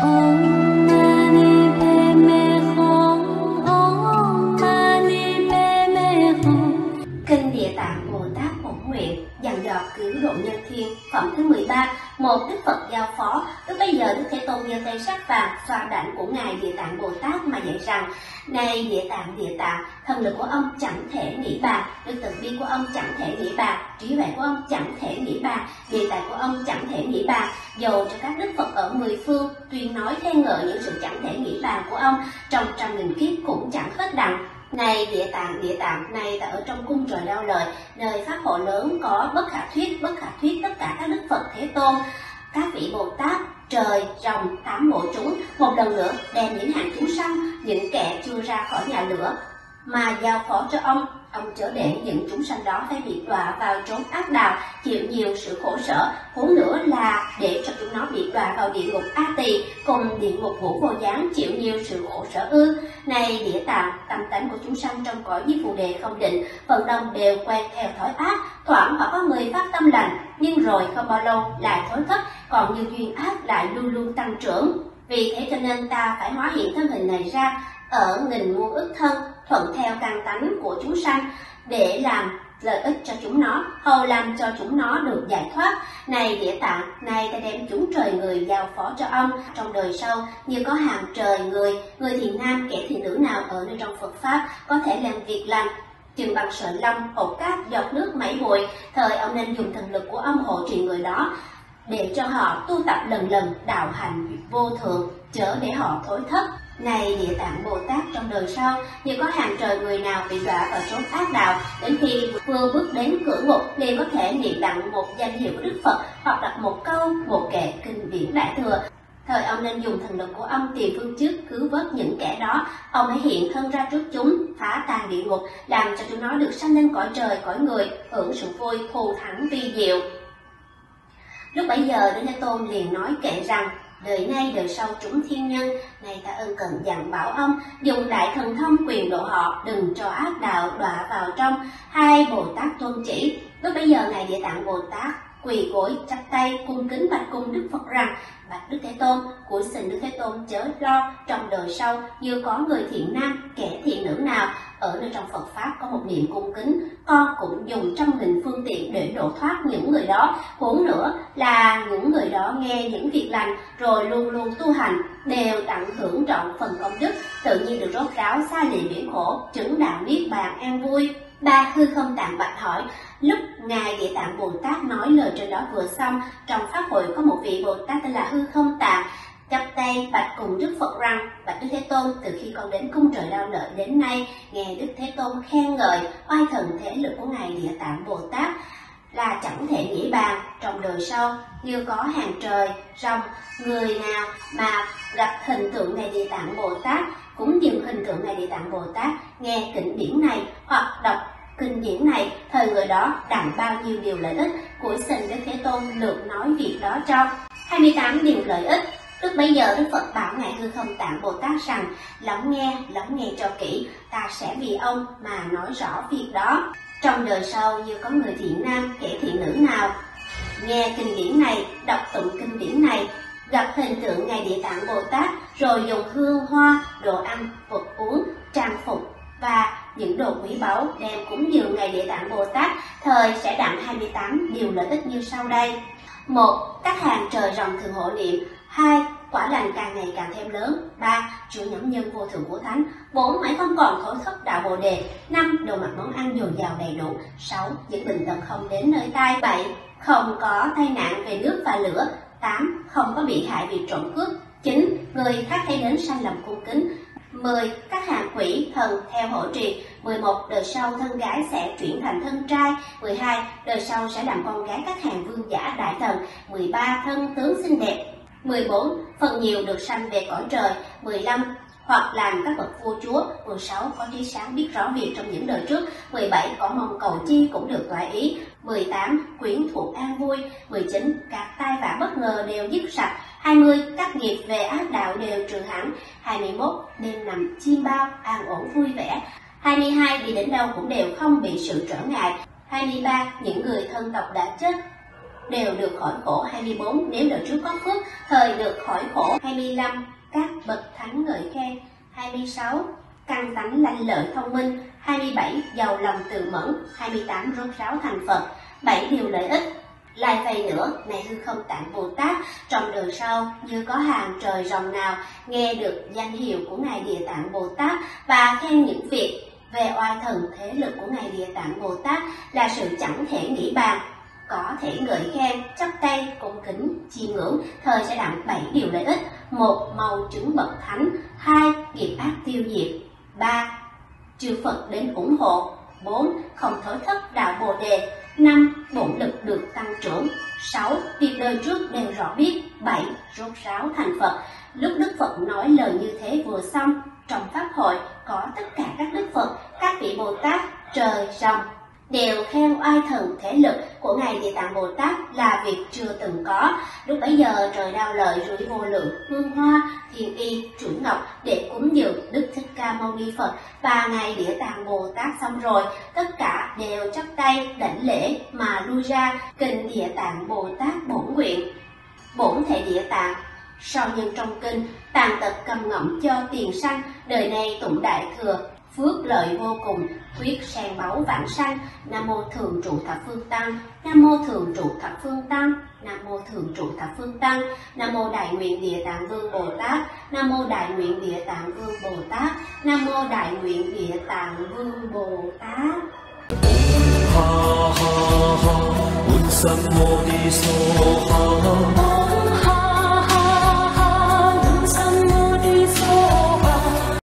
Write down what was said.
Om Mani Padme Hum, Om Mani Padme Hum. Kinh Địa Tạng Bồ Tát Bổn Nguyện dặn dò cứu độ nhân thiên, phẩm thứ 13. Một Đức Phật giao phó. Lúc bấy giờ Đức Thế Tôn giơ tay sát vàng xoa đảnh của ngài Địa Tạng Bồ Tát mà dạy rằng: này Địa Tạng, thần lực của ông chẳng thể nghĩ bàn, đức từ bi của ông chẳng thể nghĩ bàn, trí huệ của ông chẳng thể nghĩ bàn, địa tài của ông chẳng thể nghĩ bàn. Dầu cho các đức Phật ở mười phương tuyên nói khen ngợi những sự chẳng thể nghĩ bàn của ông, trong trăm nghìn kiếp cũng chẳng hết đặng. Này Địa Tạng, này ta ở trong cung trời Đao Lợi, nơi pháp hội lớn có bất khả thuyết tất cả các đức Phật Thế Tôn, các vị Bồ Tát, trời, rồng, tám bộ chúng, một lần nữa đem những hàng chúng sanh, những kẻ chưa ra khỏi nhà lửa mà giao phó cho ông chớ để những chúng sanh đó phải bị đọa vào chốn ác đạo, chịu nhiều sự khổ sở, huống nữa là để cho chúng nó bị đọa vào địa ngục A Tỳ cùng địa ngục Ngũ Vô Gián, chịu nhiều sự khổ sở ư? Này Địa Tạng, tâm tánh của chúng sanh trong cõi Di Phù Đề không định, phần đông đều quen theo thói ác, thoảng họ có 10 phát tâm lành, nhưng rồi không bao lâu lại thối thất, còn như duyên ác lại luôn luôn tăng trưởng. Vì thế cho nên ta phải hóa hiện thân hình này ra ở nghìn muôn ức thân, thuận theo căn tánh của chúng sanh để làm lợi ích cho chúng nó, hầu làm cho chúng nó được giải thoát. Này Địa Tạng, này ta đem chúng trời người giao phó cho ông. Trong đời sau, như có hàng trời người thiện nam, kẻ thiện nữ nào ở nơi trong Phật Pháp có thể làm việc lành, chừng bằng sợi lông, hột cát, giọt nước, mảy bụi, thời ông nên dùng thần lực của ông hộ trì người đó, để cho họ tu tập lần lần đạo hành vô thượng, chớ để họ thối thất. Này Địa Tạng Bồ Tát, trong đời sau, như có hàng trời người nào bị đọa vào chốn ác đạo, đến khi vừa bước đến cửa ngục liền có thể niệm đặng một danh hiệu của Đức Phật, hoặc đọc một câu, một kệ kinh điển Đại Thừa, thời ông nên dùng thần lực của ông tìm phương trước cứu vớt những kẻ đó. Ông hãy hiện thân ra trước chúng, phá tan địa ngục, làm cho chúng nó được sanh lên cõi trời, cõi người, hưởng sự vui thù thắng vi diệu. Lúc bấy giờ Đức Thế Tôn liền nói kệ rằng: đời nay đời sau chúng thiên nhân, này ta ân cần dặn bảo ông dùng đại thần thông quyền độ họ, đừng cho ác đạo đọa vào trong. Hai Bồ Tát tuân chỉ. Lúc bấy giờ ngài Địa Tạng Bồ Tát quỳ gối chắp tay cung kính bạch cung Đức Phật rằng: bạch Đức Thế Tôn, của xin Đức Thế Tôn chớ lo, trong đời sau như có người thiện nam, kẻ thiện nữ nào ở nơi trong Phật Pháp có một niệm cung kính, con cũng dùng trăm nghìn phương tiện để độ thoát những người đó. Huống nữa là những người đó nghe những việc lành rồi luôn luôn tu hành, đều đặng hưởng trọn phần công đức, tự nhiên được rốt ráo xa lìa biển khổ, chứng đạo niết bàn an vui. Ba Hư Không Tạng bạch hỏi. Lúc ngài Địa Tạng Bồ Tát nói lời trên đó vừa xong, trong pháp hội có một vị Bồ Tát tên là Hư Không Tạng chắp tay bạch cùng Đức Phật rằng: bạch Đức Thế Tôn, từ khi con đến cung trời Đao Lợi đến nay, nghe Đức Thế Tôn khen ngợi oai thần thể lực của ngài Địa Tạng Bồ Tát là chẳng thể nghĩ bàn. Trong đời sau, như có hàng trời, rồng, người nào mà gặp hình tượng ngài Địa Tạng Bồ Tát, cũng dừng hình tượng ngài Địa Tạng Bồ Tát, nghe kinh điển này hoặc đọc kinh điển này, thời người đó đặng bao nhiêu điều lợi ích, của xin Đức Thế Tôn lược nói việc đó cho. 28 điều lợi ích. Lúc bấy giờ Đức Phật bảo ngài Hư Không Tạng Bồ Tát rằng: lắng nghe cho kỹ, ta sẽ vì ông mà nói rõ việc đó. Trong đời sau, như có người thiện nam, kẻ thiện nữ nào nghe kinh điển này, đọc tụng kinh điển này, gặp hình tượng ngài Địa Tạng Bồ Tát, rồi dùng hương hoa, đồ ăn, vật uống, trang phục và những đồ quý báu đem cúng dường ngài Địa Tạng Bồ Tát, thời sẽ đặng 28 điều lợi ích như sau đây. 1. Các hàng trời rồng thường hộ niệm. 2. Quả lành càng ngày càng thêm lớn. 3. Chủ nhóm nhân vô thượng của thánh. 4. Mãi không còn thối thất đạo Bồ Đề. 5. Đồ mặc món ăn dồi dào đầy đủ. 6. Những bệnh tật không đến nơi tai. 7. Không có tai nạn về nước và lửa. 8. Không có bị hại vì trộm cướp. 9. Người khác thấy đến sanh lòng cung kính. 10. Các hàng quỷ thần theo hộ trì. 11. Đời sau thân gái sẽ chuyển thành thân trai. 12. Đời sau sẽ làm con gái các hàng vương giả đại thần. 13. Thân tướng xinh đẹp. 14. Phần nhiều được sanh về cõi trời. 15. Hoặc làm các bậc vua chúa. 16. Có trí sáng biết rõ việc trong những đời trước. 17. Có mong cầu chi cũng được toại ý. 18. Quyến thuộc an vui. 19. Các tai vạ bất ngờ đều dứt sạch. 20. Các nghiệp về ác đạo đều trừ hẳn. 21. Đêm nằm chim bao an ổn vui vẻ. 22. Đi đến đâu cũng đều không bị sự trở ngại. 23. Những người thân tộc đã chết đều được khỏi khổ. 24. Nếu đời trước có phước, thời được khỏi khổ. 25. Các bậc thánh ngợi khen. 26. Căn tánh lanh lợi thông minh. 27. Giàu lòng từ mẫn. 28. Rốt ráo thành Phật. 7 điều lợi ích. Lại vậy nữa, này Hư Không Tạng Bồ Tát, trong đời sau như có hàng trời rồng nào nghe được danh hiệu của Ngài Địa Tạng Bồ Tát và khen những việc về oai thần thế lực của Ngài Địa Tạng Bồ Tát là sự chẳng thể nghĩ bàn, có thể ngợi khen, chắp tay, cung kính, chiêm ngưỡng, thời sẽ đặng 7 điều lợi ích. 1. Màu chứng bậc thánh. 2. Nghiệp ác tiêu diệt. 3. Chư Phật đến ủng hộ. 4. Không thối thất đạo Bồ Đề. 5. Bổn lực được tăng trưởng. 6. Việc đời trước đều rõ biết. 7. Rốt ráo thành Phật. Lúc Đức Phật nói lời như thế vừa xong, trong Pháp hội có tất cả các Đức Phật, các vị Bồ Tát, trời, rồng đều khen oai thần thế lực của Ngài Địa Tạng Bồ Tát là việc chưa từng có. Lúc bấy giờ trời đao lợi rưỡi vô lượng hương hoa, thiên y, chuỗi ngọc để cúng dường Đức Thích Ca Mâu Ni Phật và Ngài Địa Tạng Bồ Tát. Xong rồi tất cả đều chắp tay đảnh lễ mà lui ra kinh Địa Tạng Bồ Tát bổn nguyện. Bổn thể Địa Tạng sau nhân trong kinh, tàn tật cầm ngậm cho tiền sanh, đời này tụng đại thừa, phước lợi vô cùng, quyết sang báu vãng sanh. Nam mô thường trụ thập phương tăng. Nam mô thường trụ thập phương tăng. Nam mô thường trụ thập phương tăng. Nam mô đại nguyện Địa Tạng Vương Bồ Tát. Nam mô đại nguyện Địa Tạng Vương Bồ Tát. Nam mô đại nguyện Địa Tạng Vương Bồ Tát. Ha ha ha, Bụt Sam Mô Ni So Ha.